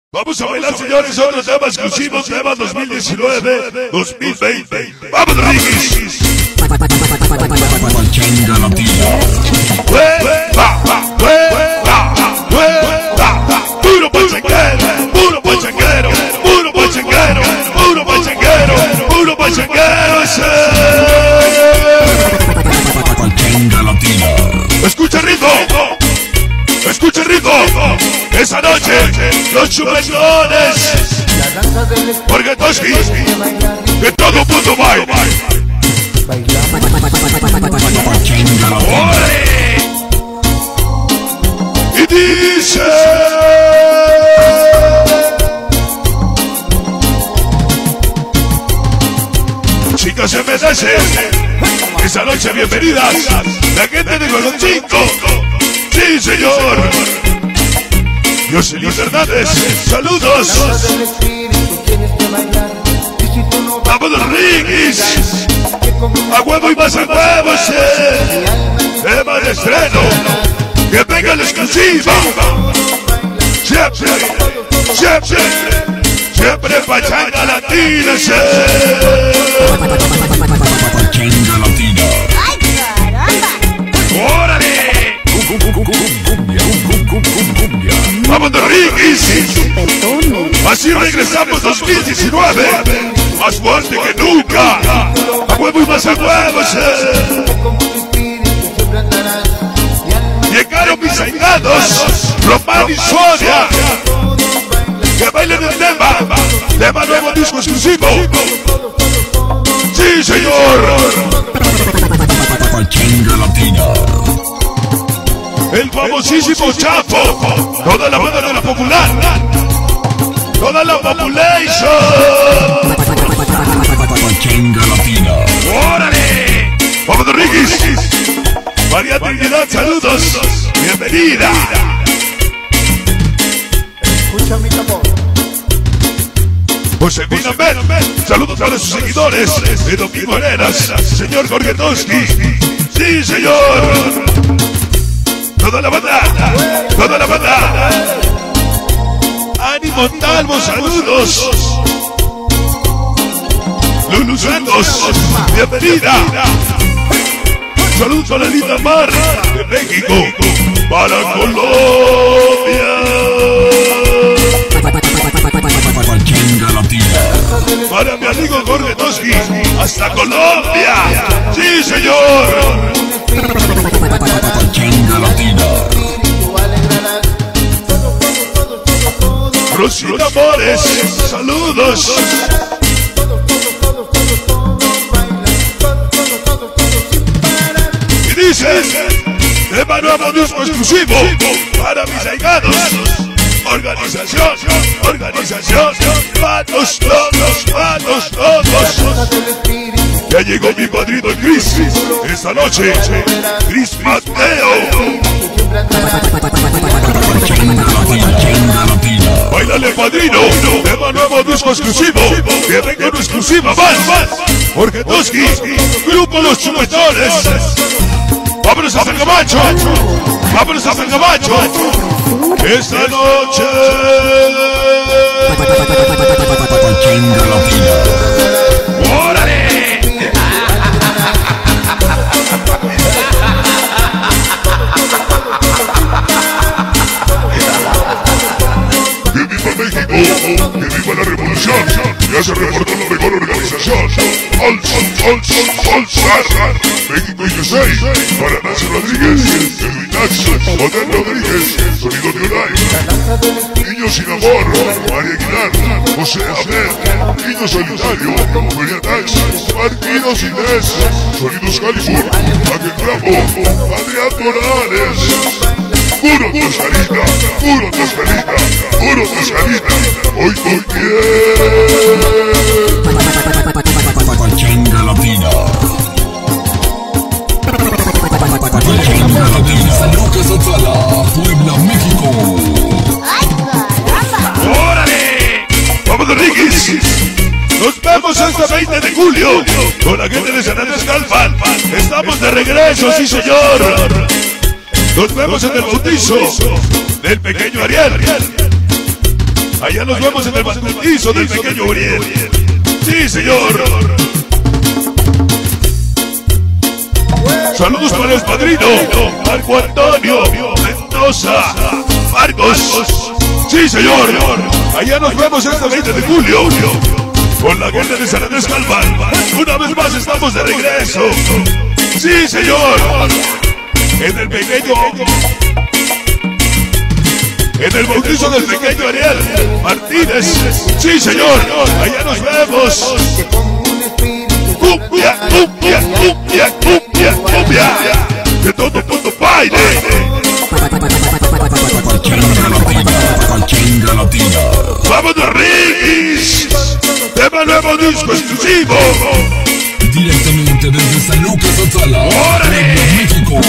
Vamos a bailar, señores, otro tema exclusivo, tema 2019-2020. ¡Vamos, Riquis! Pachanga latina. Puro pachanguero, puro pachanguero, puro pachanguero, puro pachanguero, puro pachanguero. Pachanga latina. Escucha el ritmo, escucha el ritmo. Esa noche, los chupetones, Orgatoski, que todo mundo baile. Pachanga latina. Y dice: chicas MDS, esa noche bienvenidas, la gente de Goloncinco. Sí, señor. Jocelyn Hernández, saludos. Vamos los Riquis, a huevo y más a huevo, tema de estreno, que venga la exclusiva. Siempre, siempre, siempre pachanga latina, Pachanga latina. ¡Órale! ¡Vamos de Riquis! Así regresamos 2019, más fuerte que nunca. A huevo y más a huevo, llegaron mis ahijados, Román y Sonia, que bailen el tema nuevo, disco exclusivo. Sí, señor. Pachanga latina. El famosísimo Chapo, toda la banda de la popular, toda la population. Pachanga latina. ¡Órale! ¡Vamos de Riquis! María Trinidad, saludos, bienvenida. Escucha mi tambor. Josefina Ben, saludos a sus seguidores. De Domingo Heredas, señor Gorgetowski. Sí, señor. Toda la banda, toda la banda. Ani Montalvo, saludos. Lulu Santos, bienvenida. Saludos a la linda Mar de México para Colombia. Pachanga latina. Para mi amigo Gorgetowski, hasta Colombia. Sí, señor. Pachanga latina. Rosita Amores, saludos. Y dice: tema nuevo, disco exclusivo para mis ahijados. Organización, organización, manos todos, manos todos. Ya llegó mi padrino Chris, esta noche, Chris Mateo. Pachanga latina. Bailale, padrino, tema nuevo, disco exclusivo, que venga una exclusiva más. Orgatoski, grupo Los Chupetones. Vámonos a San Camacho, vámonos a San Camacho. Esta noche. Pachanga latina. ¡Órale! ¡Que viva México! ¡Que viva la revolución! ¡Ya se reportó la mejor organización! ¡All-Star! México USA, para Nancy Rodríguez, Edwin Nax, Hotel Rodríguez, Sonido de Olay, Niños sin Amor, María Aguilar, José Abel, Niño Solitario, Julián Nax, Marquinos Inés, Sonidos Hollywood, Ángel Bravo, Adrián Morales. Puro Toscanita, puro Toscanita, puro Toscanita. Hoy estoy bien. Pachanga latina. Pachanga latina. Lucas Atzala, Puebla, México. ¡Órale! ¡Vamos de Riquis! Nos vemos hasta 20 de julio con la gente de San Andrés Calpan. Estamos de regreso, sí, señor. Nos vemos en el bautizo del pequeño Ariel. Allá nos vemos en el bautizo del pequeño Uriel. Sí, señor. Saludos para el padrino Marco Antonio Mendoza Marcos. Sí, señor. Allá nos vemos este 20 de julio con la gente de San Andrés Calvan. Una vez más estamos de regreso. Sí, señor. En el bautizo del pequeño Ariel Martínez. Sí, señor. Allá nos vemos. Cumbia, cumbia, cumbia, cumbia, cumbia. Que todo mundo baile. Pachanga Latina. ¡Vámonos, Rigis! ¡Tema nuevo disco exclusivo! Directamente desde San Lucas, Otzala, México.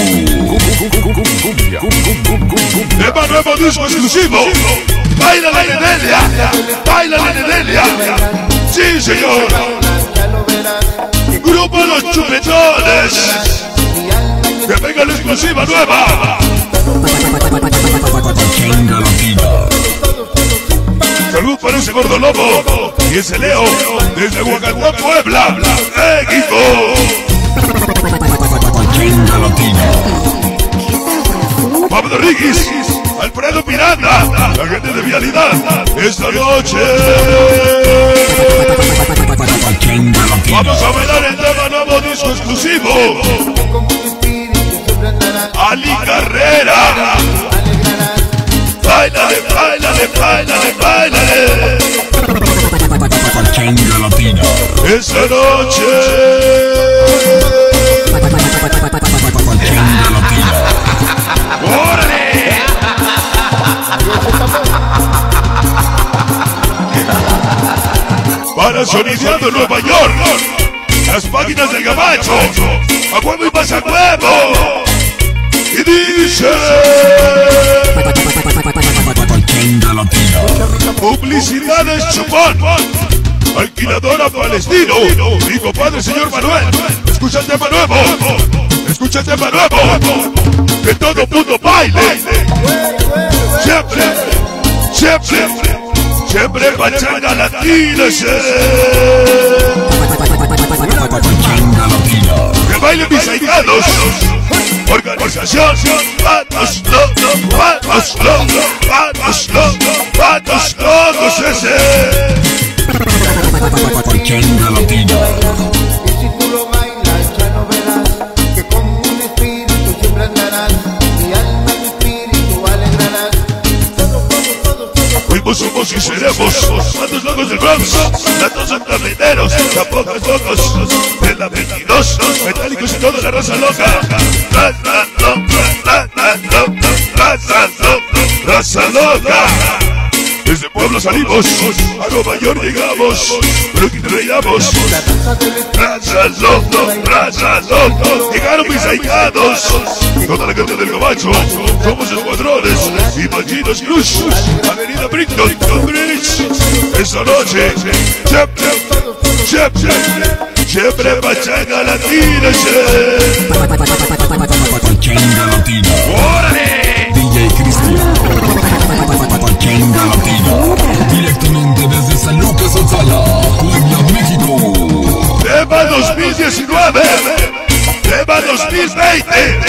¡Tema nuevo disco exclusivo! ¡Baila la Nenelia! ¡Baila la Nenelia! ¡Sí, señor! ¡Grupo Los Chupetones! ¡Que venga la exclusiva nueva! Pachanga Latina. Salud para ese gordo lobo y ese Leo desde Huacatán, Puebla, México. Pachanga Latina. Pablo Rigis, Alfredo Miranda, la gente de Vialidad, esta noche. Pachanga Latina. Vamos a bailar el tema nuevo disco exclusivo. Ali Carrera. Báilale, báilale, báilale, báilale. Pachanga Latina. Esta noche. Pachanga Latina. ¡Órale! Para Sonideando Nueva York, las páginas del Gabacho, a huevo y más a huevo. Y dice: Pachanga Latina. Publicidades Chupón, alquiladora Palestino, mi compadre señor Manuel. Escucha el tema nuevo, escucha el tema nuevo. Que todo mundo baile. Siempre, siempre, siempre Pachanga Latina. Pachanga Latina. Que bailen mis ahijados. Organización, vamos locos, vamos locos, vamos locos, vamos locos ese. Pachanga Latina. Y si tú lo bailas ya no verás que como un espíritu siempre andarás. Mi alma y mi espíritu alegrarás. Todos, todos, todos, todos. Fuimos, somos y seremos cuantos locos del Bronx, datos santarrineros, tampoco locos de la 22, metálicos y toda la raza loca. Raza loca. Desde Puebla salimos, a Nueva York llegamos, Brooklyn reyamos. Raza loco, llegaron mis ahijados. Toda la gente del Gabacho, somos escuadrones y Malditos Cruz, Avenida Brickton, Bridge. Esta noche, siempre, siempre, siempre Pachanga Latina. Pachanga Latina. ¡Órale! DJ Cristian. Pachanga Latina. Directamente desde San Lucas, Otzala, Puebla, México. Tema 2019, tema 2020.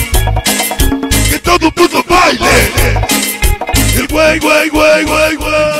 Que todo mundo baile. El güey, güey, güey, güey, güey.